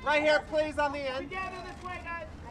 Right here, please, on the end. Together this way, guys.